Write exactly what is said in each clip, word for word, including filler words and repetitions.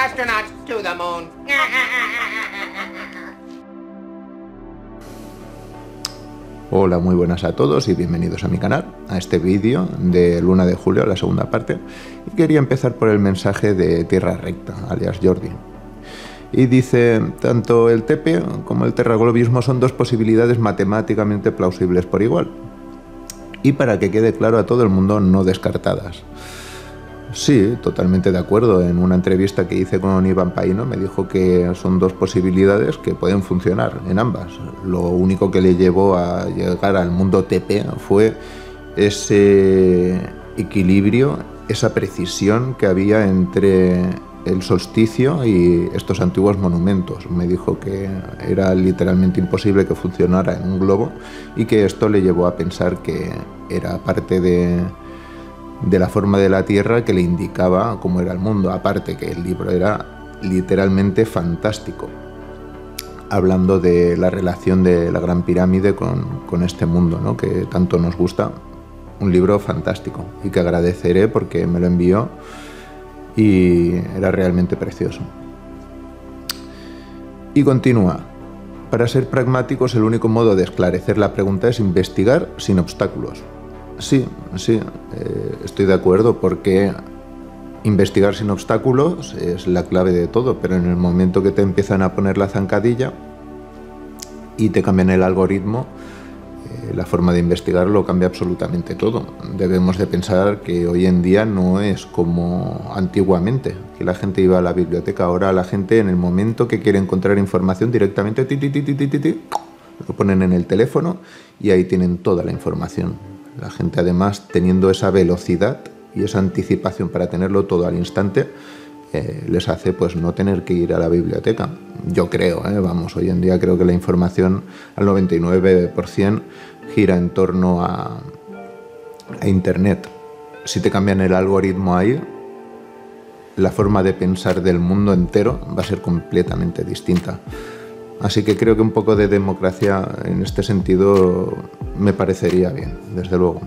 astronauts to the moon. Hola, muy buenas a todos y bienvenidos a mi canal, a este vídeo de Luna de Julio, la segunda parte. Y quería empezar por el mensaje de Tierra Recta, alias Jordi. Y dice, tanto el T P como el terraglobismo son dos posibilidades matemáticamente plausibles por igual. Y para que quede claro a todo el mundo, no descartadas. Sí, totalmente de acuerdo. En una entrevista que hice con Iván Paino me dijo que son dos posibilidades que pueden funcionar en ambas. Lo único que le llevó a llegar al mundo T P fue ese equilibrio, esa precisión que había entre el solsticio y estos antiguos monumentos. Me dijo que era literalmente imposible que funcionara en un globo y que esto le llevó a pensar que era parte de... de la forma de la Tierra que le indicaba cómo era el mundo, aparte que el libro era literalmente fantástico, hablando de la relación de la Gran Pirámide con, con este mundo, ¿no?, que tanto nos gusta. Un libro fantástico y que agradeceré porque me lo envió y era realmente precioso. Y continúa. Para ser pragmáticos, el único modo de esclarecer la pregunta es investigar sin obstáculos. Sí, sí, eh, estoy de acuerdo, porque investigar sin obstáculos es la clave de todo, pero en el momento que te empiezan a poner la zancadilla y te cambian el algoritmo, eh, la forma de investigar lo cambia absolutamente todo. Debemos de pensar que hoy en día no es como antiguamente, que la gente iba a la biblioteca. Ahora la gente, en el momento que quiere encontrar información, directamente ti, ti, ti, ti, ti, ti, lo ponen en el teléfono y ahí tienen toda la información. La gente, además, teniendo esa velocidad y esa anticipación para tenerlo todo al instante, eh, les hace pues no tener que ir a la biblioteca. Yo creo, eh, vamos, hoy en día creo que la información al noventa y nueve por ciento gira en torno a, a Internet. Si te cambian el algoritmo ahí, la forma de pensar del mundo entero va a ser completamente distinta. Así que creo que un poco de democracia en este sentido me parecería bien, desde luego.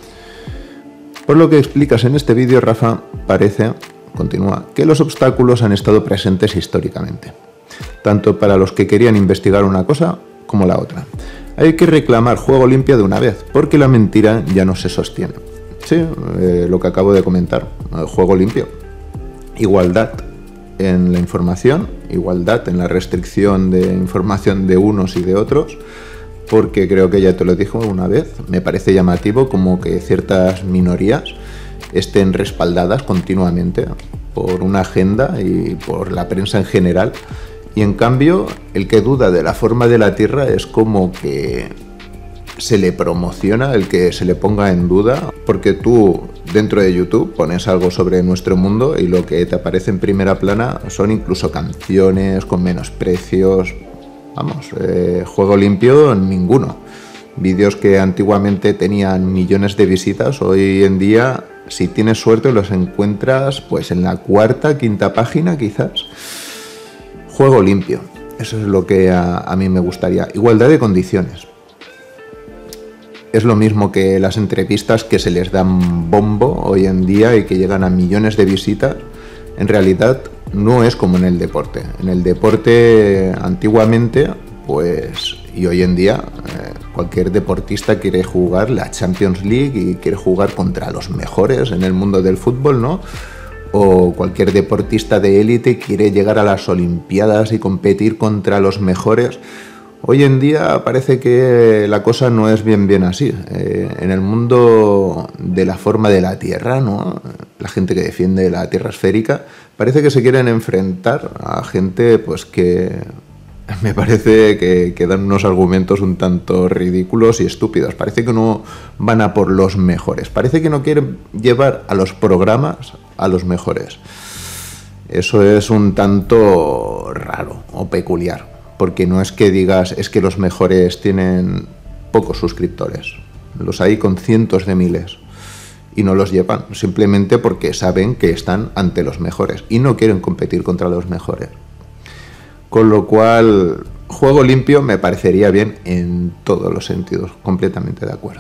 Por lo que explicas en este vídeo, Rafa, parece, continúa, que los obstáculos han estado presentes históricamente, tanto para los que querían investigar una cosa como la otra. Hay que reclamar juego limpio de una vez, porque la mentira ya no se sostiene. Sí, eh, lo que acabo de comentar, juego limpio, igualdad en la información, igualdad en la restricción de información de unos y de otros, porque creo que ya te lo dijo una vez, me parece llamativo como que ciertas minorías estén respaldadas continuamente por una agenda y por la prensa en general, y en cambio el que duda de la forma de la Tierra es como que se le promociona el que se le ponga en duda, porque tú dentro de YouTube pones algo sobre nuestro mundo y lo que te aparece en primera plana son incluso canciones con menosprecios. Vamos, eh, juego limpio ninguno. Vídeos que antiguamente tenían millones de visitas, hoy en día, si tienes suerte, los encuentras pues en la cuarta, quinta página quizás. Juego limpio, eso es lo que a, a mí me gustaría. Igualdad de condiciones. Es lo mismo que las entrevistas que se les dan bombo hoy en día y que llegan a millones de visitas. En realidad no es como en el deporte. En el deporte antiguamente, pues, y hoy en día, eh, cualquier deportista quiere jugar la Champions League y quiere jugar contra los mejores en el mundo del fútbol, ¿no? O cualquier deportista de élite quiere llegar a las Olimpiadas y competir contra los mejores. Hoy en día parece que la cosa no es bien bien así. Eh, en el mundo de la forma de la Tierra, ¿no?, la gente que defiende la Tierra esférica, parece que se quieren enfrentar a gente pues que me parece que, que dan unos argumentos un tanto ridículos y estúpidos. Parece que no van a por los mejores. Parece que no quieren llevar a los programas a los mejores. Eso es un tanto raro o peculiar. Porque no es que digas, es que los mejores tienen pocos suscriptores. Los hay con cientos de miles. Y no los llevan, simplemente porque saben que están ante los mejores. Y no quieren competir contra los mejores. Con lo cual, juego limpio me parecería bien en todos los sentidos. Completamente de acuerdo.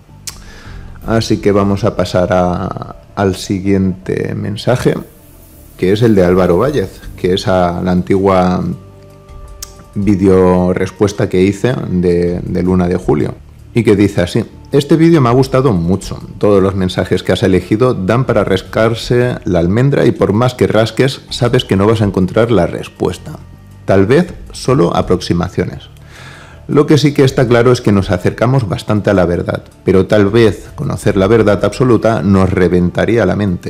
Así que vamos a pasar a, al siguiente mensaje. que es el de Álvaro Vállez, que es a la antigua vídeo respuesta que hice de, del uno de julio, y que dice así: este vídeo me ha gustado mucho, todos los mensajes que has elegido dan para rascarse la almendra y por más que rasques sabes que no vas a encontrar la respuesta, tal vez solo aproximaciones. Lo que sí que está claro es que nos acercamos bastante a la verdad, pero tal vez conocer la verdad absoluta nos reventaría la mente.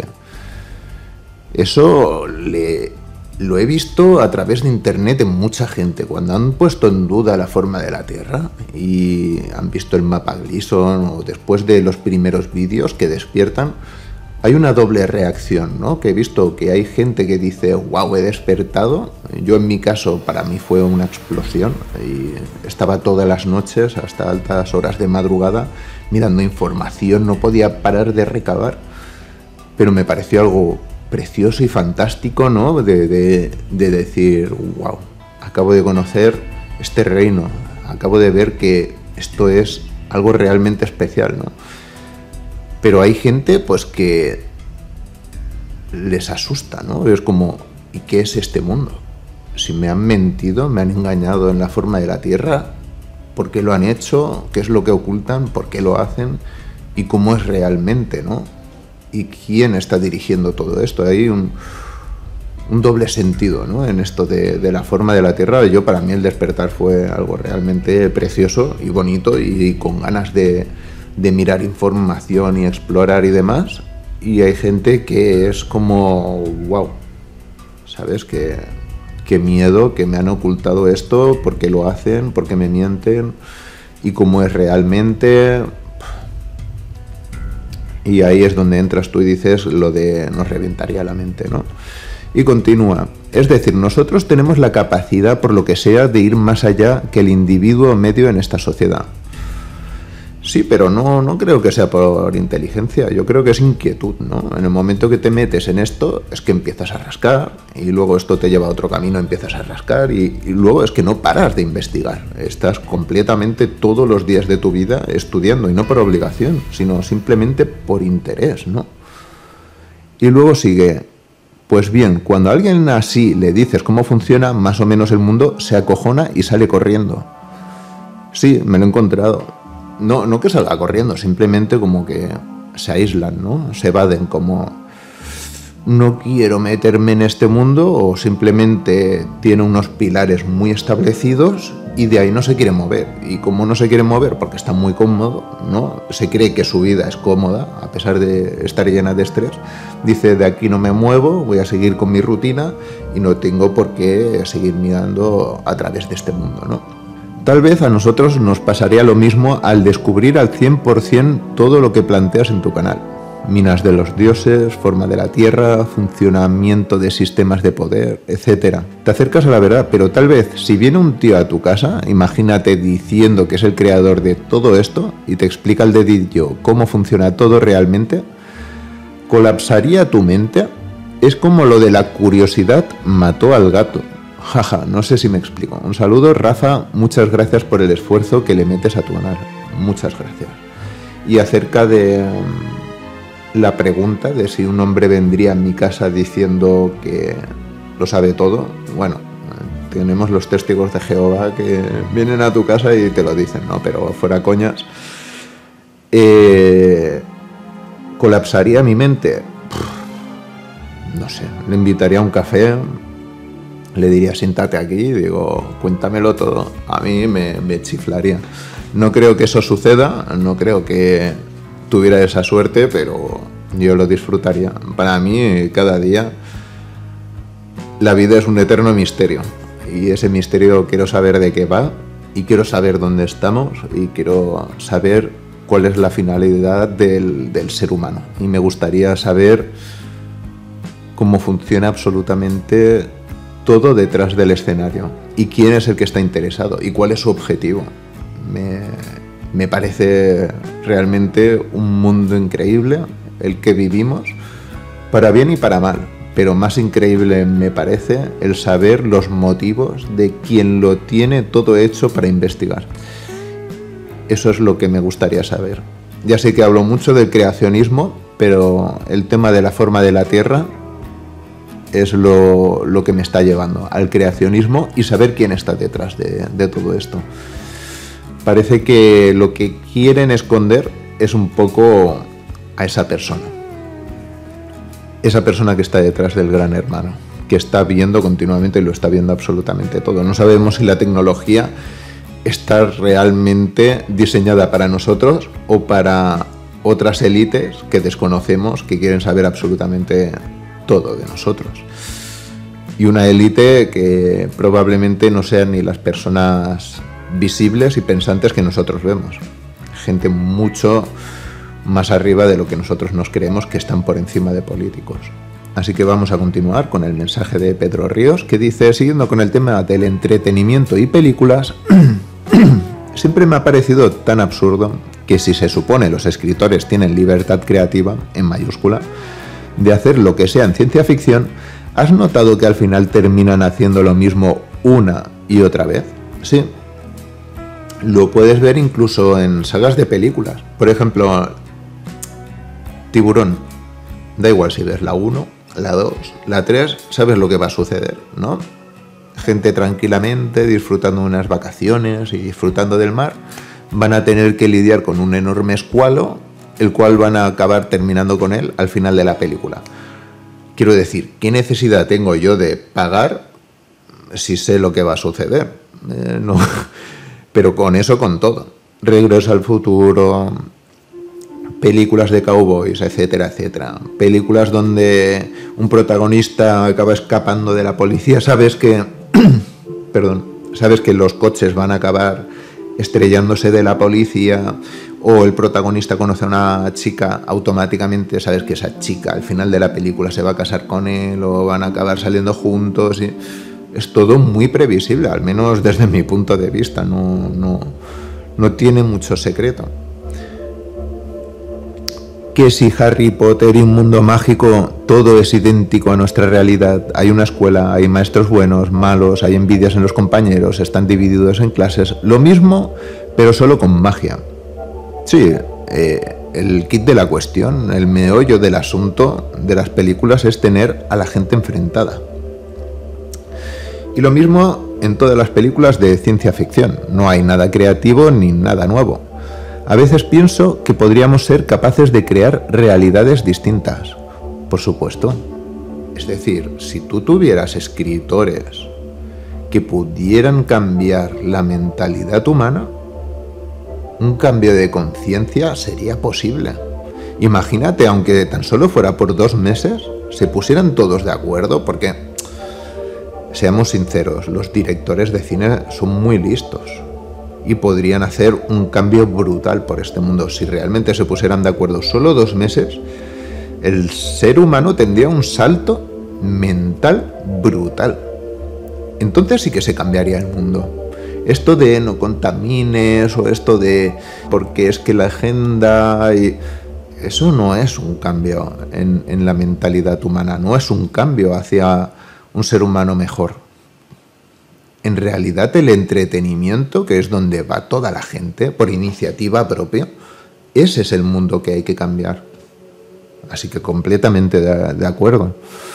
Eso le, lo he visto a través de internet en mucha gente, cuando han puesto en duda la forma de la Tierra y han visto el mapa Gleason o después de los primeros vídeos que despiertan, hay una doble reacción, ¿no? Que he visto que hay gente que dice, wow, he despertado. Yo en mi caso, para mí fue una explosión y estaba todas las noches hasta altas horas de madrugada mirando información, no podía parar de recabar, pero me pareció algo precioso y fantástico, ¿no? De, de, de decir, wow, acabo de conocer este reino, acabo de ver que esto es algo realmente especial, ¿no? Pero hay gente pues que les asusta, ¿no? Es como, ¿y qué es este mundo? Si me han mentido, me han engañado en la forma de la Tierra, ¿por qué lo han hecho? ¿Qué es lo que ocultan? ¿Por qué lo hacen? ¿Y cómo es realmente, no? ¿Y quién está dirigiendo todo esto? Hay un, un doble sentido, ¿no? En esto de, de la forma de la Tierra. Yo, para mí, el despertar fue algo realmente precioso y bonito y con ganas de... de mirar información y explorar y demás, y hay gente que es como, wow, ¿sabes? Que, qué miedo, que me han ocultado esto, por qué lo hacen, por qué me mienten, y cómo es realmente. Y ahí es donde entras tú y dices lo de nos reventaría la mente, ¿no? Y continúa, es decir, nosotros tenemos la capacidad, por lo que sea, de ir más allá que el individuo medio en esta sociedad. Sí, pero no, no creo que sea por inteligencia, yo creo que es inquietud, ¿no? En el momento que te metes en esto es que empiezas a rascar y luego esto te lleva a otro camino, empiezas a rascar y, y luego es que no paras de investigar. Estás completamente todos los días de tu vida estudiando y no por obligación, sino simplemente por interés, ¿no? Y luego sigue, pues bien, cuando a alguien así le dices cómo funciona, más o menos el mundo se acojona y sale corriendo. Sí, me lo he encontrado. No, no que salga corriendo, simplemente como que se aíslan, ¿no? Se evaden, como no quiero meterme en este mundo, o simplemente tiene unos pilares muy establecidos y de ahí no se quiere mover. Y como no se quiere mover porque está muy cómodo, ¿no? Se cree que su vida es cómoda, a pesar de estar llena de estrés, dice, de aquí no me muevo, voy a seguir con mi rutina y no tengo por qué seguir mirando a través de este mundo, ¿no? Tal vez a nosotros nos pasaría lo mismo al descubrir al cien por cien todo lo que planteas en tu canal. Minas de los dioses, forma de la Tierra, funcionamiento de sistemas de poder, etcétera. Te acercas a la verdad, pero tal vez si viene un tío a tu casa, imagínate diciendo que es el creador de todo esto y te explica al dedillo cómo funciona todo realmente, ¿colapsaría tu mente? Es como lo de la curiosidad mató al gato. Jaja, no sé si me explico. Un saludo, Rafa, muchas gracias por el esfuerzo que le metes a tu canal. Muchas gracias. Y acerca de um, la pregunta de si un hombre vendría a mi casa diciendo que lo sabe todo, bueno, tenemos los testigos de Jehová que vienen a tu casa y te lo dicen, ¿no? Pero fuera coñas. Eh, ¿Colapsaría mi mente? Pff, no sé, le invitaría a un café. Le diría, siéntate aquí, digo, cuéntamelo todo. A mí me, me chiflaría. No creo que eso suceda, no creo que tuviera esa suerte, pero yo lo disfrutaría. Para mí, cada día, la vida es un eterno misterio. Y ese misterio quiero saber de qué va, y quiero saber dónde estamos, y quiero saber cuál es la finalidad del, del ser humano. Y me gustaría saber cómo funciona absolutamente todo detrás del escenario y quién es el que está interesado y cuál es su objetivo. Me, me parece realmente un mundo increíble el que vivimos, para bien y para mal, pero más increíble me parece el saber los motivos de quien lo tiene todo hecho para investigar. Eso es lo que me gustaría saber. Ya sé que hablo mucho del creacionismo, pero el tema de la forma de la Tierra es lo, lo que me está llevando al creacionismo y saber quién está detrás de, de todo esto. Parece que lo que quieren esconder es un poco a esa persona. Esa persona que está detrás del gran hermano, que está viendo continuamente y lo está viendo absolutamente todo. No sabemos si la tecnología está realmente diseñada para nosotros o para otras élites que desconocemos, que quieren saber absolutamente todo de nosotros. Y una élite que probablemente no sean ni las personas visibles y pensantes que nosotros vemos. Gente mucho más arriba de lo que nosotros nos creemos, que están por encima de políticos. Así que vamos a continuar con el mensaje de Pedro Ríos, que dice, siguiendo con el tema del entretenimiento y películas, siempre me ha parecido tan absurdo que si se supone los escritores tienen libertad creativa, en mayúscula, de hacer lo que sea en ciencia ficción, ¿has notado que al final terminan haciendo lo mismo una y otra vez? Sí. Lo puedes ver incluso en sagas de películas. Por ejemplo, Tiburón. Da igual si ves la uno, la dos, la tres, sabes lo que va a suceder, ¿no? Gente tranquilamente disfrutando de unas vacaciones y disfrutando del mar, van a tener que lidiar con un enorme escualo, el cual van a acabar terminando con él al final de la película. Quiero decir, ¿qué necesidad tengo yo de pagar si sé lo que va a suceder? Eh, no. Pero con eso, con todo. Regreso al futuro, películas de cowboys, etcétera, etcétera. Películas donde un protagonista acaba escapando de la policía. Sabes que, perdón, sabes que los coches van a acabar estrellándose de la policía, o el protagonista conoce a una chica, automáticamente sabes que esa chica al final de la película se va a casar con él o van a acabar saliendo juntos. Y es todo muy previsible, al menos desde mi punto de vista. No, no, no tiene mucho secreto. Que si Harry Potter y un mundo mágico, todo es idéntico a nuestra realidad. Hay una escuela, hay maestros buenos, malos, hay envidias en los compañeros, están divididos en clases. Lo mismo, pero solo con magia. Sí, eh, el kit de la cuestión, el meollo del asunto de las películas es tener a la gente enfrentada. Y lo mismo en todas las películas de ciencia ficción. No hay nada creativo ni nada nuevo. A veces pienso que podríamos ser capaces de crear realidades distintas. Por supuesto. Es decir, si tú tuvieras escritores que pudieran cambiar la mentalidad humana, un cambio de conciencia sería posible. Imagínate, aunque tan solo fuera por dos meses, se pusieran todos de acuerdo, porque, seamos sinceros, los directores de cine son muy listos y podrían hacer un cambio brutal por este mundo. Si realmente se pusieran de acuerdo solo dos meses, el ser humano tendría un salto mental brutal. Entonces sí que se cambiaría el mundo. Esto de no contamines o esto de porque es que la agenda... Y eso no es un cambio en, en la mentalidad humana, no es un cambio hacia un ser humano mejor. En realidad el entretenimiento, que es donde va toda la gente por iniciativa propia, ese es el mundo que hay que cambiar. Así que completamente de, de acuerdo.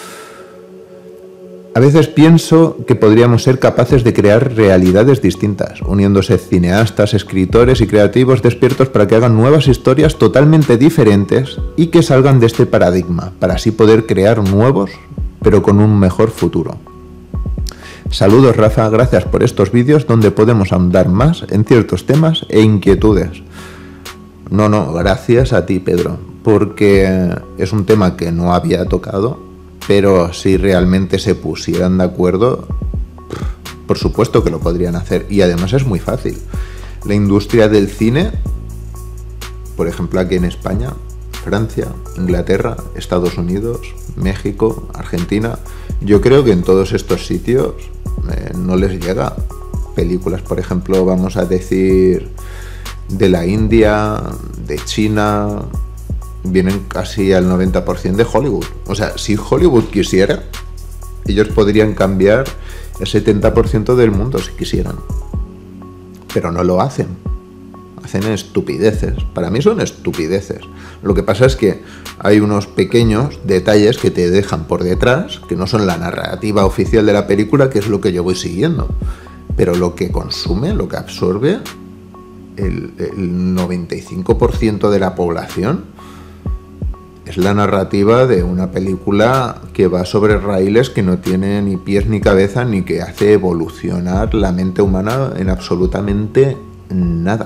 A veces pienso que podríamos ser capaces de crear realidades distintas, uniéndose cineastas, escritores y creativos despiertos para que hagan nuevas historias totalmente diferentes y que salgan de este paradigma, para así poder crear nuevos, pero con un mejor futuro. Saludos, Rafa, gracias por estos vídeos donde podemos ahondar más en ciertos temas e inquietudes. No, no, gracias a ti, Pedro, porque es un tema que no había tocado. Pero si realmente se pusieran de acuerdo, por supuesto que lo podrían hacer. Y además es muy fácil. La industria del cine, por ejemplo aquí en España, Francia, Inglaterra, Estados Unidos, México, Argentina, yo creo que en todos estos sitios eh, no les llega. Películas, por ejemplo, vamos a decir, de la India, de China... vienen casi al noventa por ciento de Hollywood. O sea, si Hollywood quisiera, ellos podrían cambiar el setenta por ciento del mundo si quisieran. Pero no lo hacen. hacen estupideces. Para mí son estupideces. Lo que pasa es que hay unos pequeños detalles que te dejan por detrás, que no son la narrativa oficial de la película, que es lo que yo voy siguiendo. Pero lo que consume, lo que absorbe el, el noventa y cinco por ciento de la población es la narrativa de una película que va sobre raíles, que no tiene ni pies ni cabeza, ni que hace evolucionar la mente humana en absolutamente nada.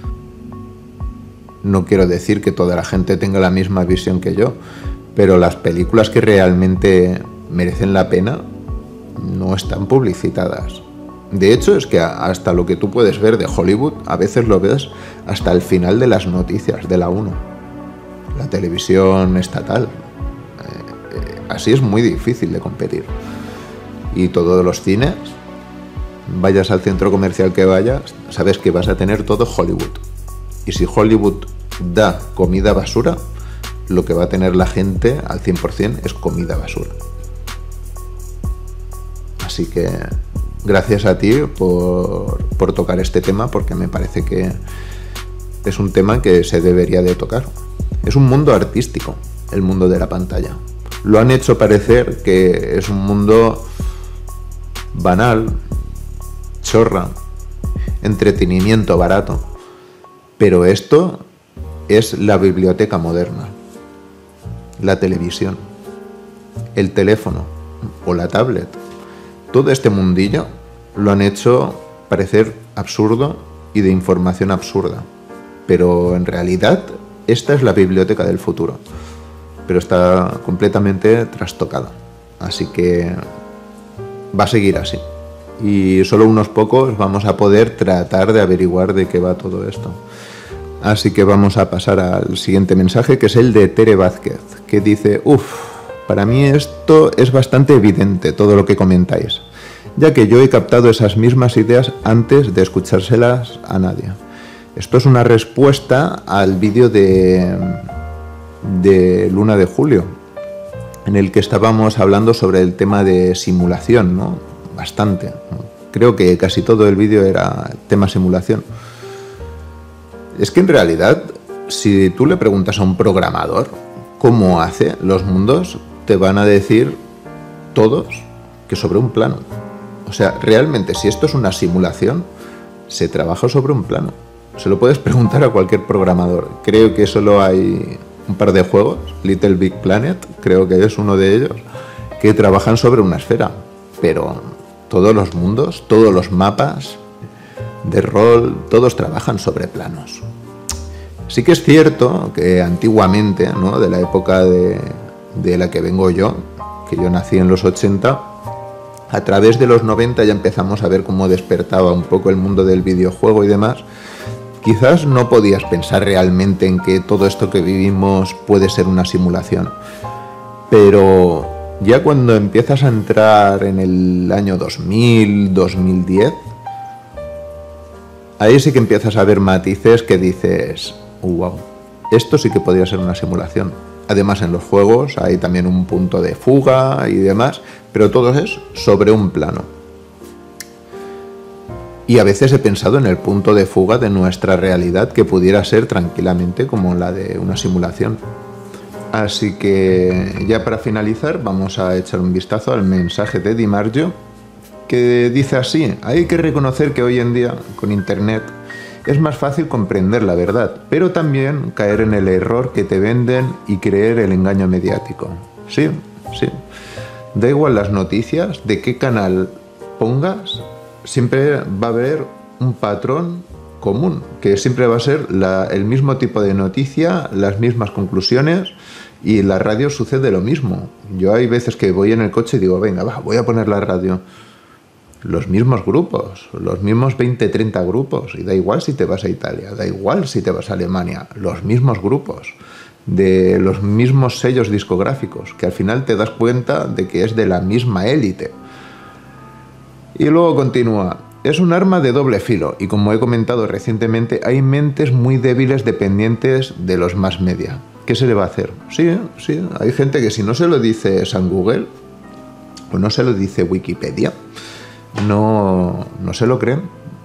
No quiero decir que toda la gente tenga la misma visión que yo, pero las películas que realmente merecen la pena no están publicitadas. De hecho, es que hasta lo que tú puedes ver de Hollywood, a veces lo ves hasta el final de las noticias de la uno, la televisión estatal. Eh, eh, así es muy difícil de competir. Y todos los cines, vayas al centro comercial que vayas, sabes que vas a tener todo Hollywood. Y si Hollywood da comida basura, lo que va a tener la gente al cien por cien es comida basura. Así que gracias a ti por, por tocar este tema, porque me parece que es un tema que se debería de tocar. Es un mundo artístico, el mundo de la pantalla. Lo han hecho parecer que es un mundo banal, chorra, entretenimiento barato. Pero esto es la biblioteca moderna, la televisión, el teléfono o la tablet. Todo este mundillo lo han hecho parecer absurdo y de información absurda. Pero en realidad esta es la biblioteca del futuro. Pero está completamente trastocada. Así que va a seguir así. Y solo unos pocos vamos a poder tratar de averiguar de qué va todo esto. Así que vamos a pasar al siguiente mensaje, que es el de Tere Vázquez, que dice: uff, para mí esto es bastante evidente, todo lo que comentáis, ya que yo he captado esas mismas ideas antes de escuchárselas a nadie. Esto es una respuesta al vídeo de, de Luna de Julio, en el que estábamos hablando sobre el tema de simulación, ¿no? Bastante. Creo que casi todo el vídeo era tema simulación. Es que en realidad, si tú le preguntas a un programador cómo hace los mundos, te van a decir todos que sobre un plano. O sea, realmente, si esto es una simulación, se trabaja sobre un plano. Se lo puedes preguntar a cualquier programador. Creo que solo hay un par de juegos, Little Big Planet, creo que es uno de ellos, que trabajan sobre una esfera. Pero todos los mundos, todos los mapas de rol, todos trabajan sobre planos. Sí que es cierto que antiguamente, ¿no?, de la época de, de la que vengo yo, que yo nací en los ochenta, a través de los noventa ya empezamos a ver cómo despertaba un poco el mundo del videojuego y demás. Quizás no podías pensar realmente en que todo esto que vivimos puede ser una simulación, pero ya cuando empiezas a entrar en el año dos mil, dos mil diez, ahí sí que empiezas a ver matices que dices: wow, esto sí que podría ser una simulación. Además, en los juegos hay también un punto de fuga y demás, pero todo es sobre un plano. Y a veces he pensado en el punto de fuga de nuestra realidad, que pudiera ser tranquilamente como la de una simulación. Así que ya para finalizar vamos a echar un vistazo al mensaje de Di Marzio, que dice así: hay que reconocer que hoy en día, con internet, es más fácil comprender la verdad, pero también caer en el error que te venden y creer el engaño mediático. Sí, sí. Da igual las noticias, de qué canal pongas, siempre va a haber un patrón común, que siempre va a ser la, el mismo tipo de noticia, las mismas conclusiones, y en la radio sucede lo mismo. Yo hay veces que voy en el coche y digo: venga, va, voy a poner la radio. Los mismos grupos, los mismos veinte, treinta grupos, y da igual si te vas a Italia, da igual si te vas a Alemania, los mismos grupos, de los mismos sellos discográficos, que al final te das cuenta de que es de la misma élite. Y luego continúa: es un arma de doble filo, y como he comentado recientemente, hay mentes muy débiles dependientes de los mass media. ¿Qué se le va a hacer? Sí, sí, hay gente que si no se lo dice San Google, o no se lo dice Wikipedia, no, no se lo creen.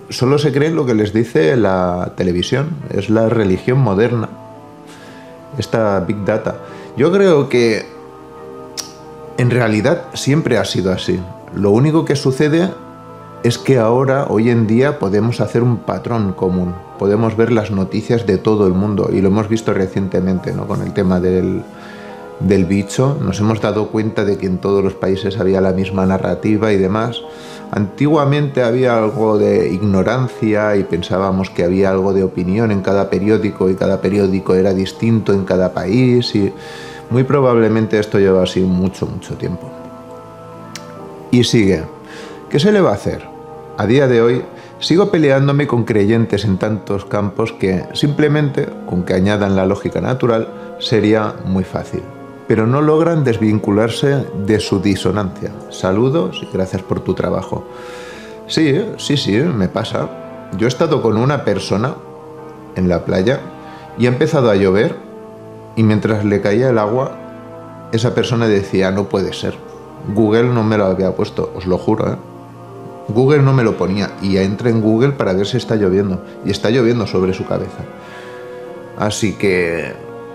solo se creen lo que les dice la televisión, es la religión moderna, esta Big Data. Yo creo que en realidad siempre ha sido así. Lo único que sucede es que ahora, hoy en día, podemos hacer un patrón común. Podemos ver las noticias de todo el mundo y lo hemos visto recientemente, ¿no? Con el tema del, del bicho. Nos hemos dado cuenta de que en todos los países había la misma narrativa y demás. Antiguamente había algo de ignorancia y pensábamos que había algo de opinión en cada periódico y cada periódico era distinto en cada país y muy probablemente esto lleva así mucho, mucho tiempo. Y sigue. ¿Qué se le va a hacer? A día de hoy sigo peleándome con creyentes en tantos campos que simplemente, con que añadan la lógica natural, sería muy fácil. Pero no logran desvincularse de su disonancia. Saludos y gracias por tu trabajo. Sí, sí, sí, me pasa. Yo he estado con una persona en la playa y ha empezado a llover y mientras le caía el agua, esa persona decía, no puede ser. Google no me lo había puesto, os lo juro, ¿eh? Google no me lo ponía y entré en Google para ver si está lloviendo y está lloviendo sobre su cabeza. Así que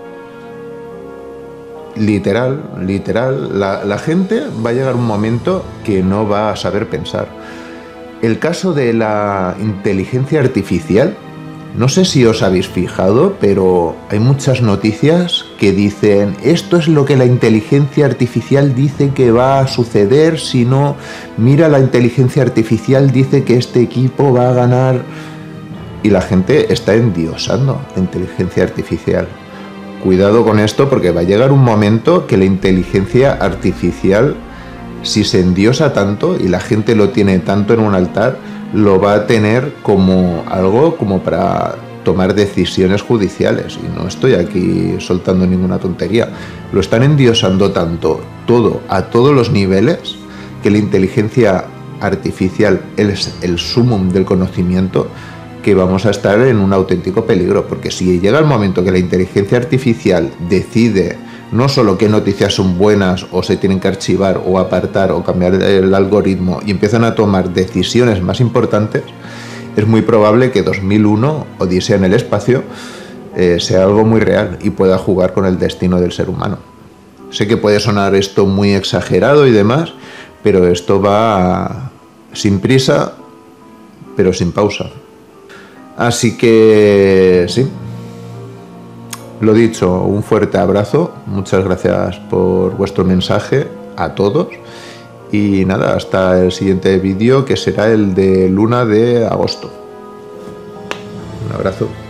literal, literal, la, la gente va a llegar un momento que no va a saber pensar. El caso de la inteligencia artificial, no sé si os habéis fijado, pero hay muchas noticias que dicen esto es lo que la inteligencia artificial dice que va a suceder, si no, mira, la inteligencia artificial dice que este equipo va a ganar. Y la gente está endiosando la inteligencia artificial. Cuidado con esto porque va a llegar un momento que la inteligencia artificial, si se endiosa tanto y la gente lo tiene tanto en un altar, lo va a tener como algo como para tomar decisiones judiciales. Y no estoy aquí soltando ninguna tontería. Lo están endiosando tanto, todo, a todos los niveles, que la inteligencia artificial es el sumum del conocimiento, que vamos a estar en un auténtico peligro. Porque si llega el momento que la inteligencia artificial decide no solo qué noticias son buenas o se tienen que archivar o apartar o cambiar el algoritmo y empiezan a tomar decisiones más importantes, es muy probable que dos mil uno, Odisea en el espacio, eh, sea algo muy real y pueda jugar con el destino del ser humano. Sé que puede sonar esto muy exagerado y demás, pero esto va sin prisa, pero sin pausa. Así que sí. Lo dicho, un fuerte abrazo, muchas gracias por vuestro mensaje a todos y nada, hasta el siguiente vídeo que será el de luna de agosto. Un abrazo.